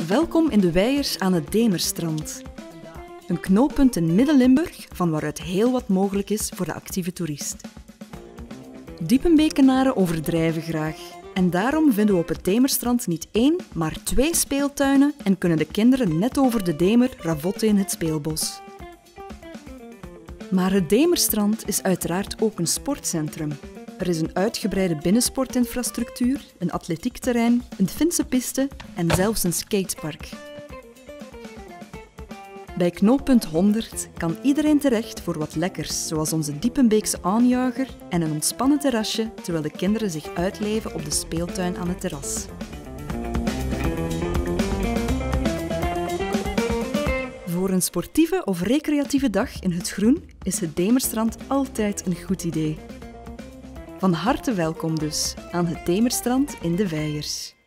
Welkom in de Wijers aan het Demerstrand. Een knooppunt in Midden-Limburg van waaruit heel wat mogelijk is voor de actieve toerist. Diepenbekenaren overdrijven graag. En daarom vinden we op het Demerstrand niet 1, maar 2 speeltuinen en kunnen de kinderen net over de Demer ravotten in het speelbos. Maar het Demerstrand is uiteraard ook een sportcentrum. Er is een uitgebreide binnensportinfrastructuur, een atletiekterrein, een Finse piste en zelfs een skatepark. Bij knooppunt 100 kan iedereen terecht voor wat lekkers, zoals onze Diepenbeekse aanjager en een ontspannen terrasje, terwijl de kinderen zich uitleven op de speeltuin aan het terras. Voor een sportieve of recreatieve dag in het groen is het Demerstrand altijd een goed idee. Van harte welkom dus aan het Demerstrand in de Wijers.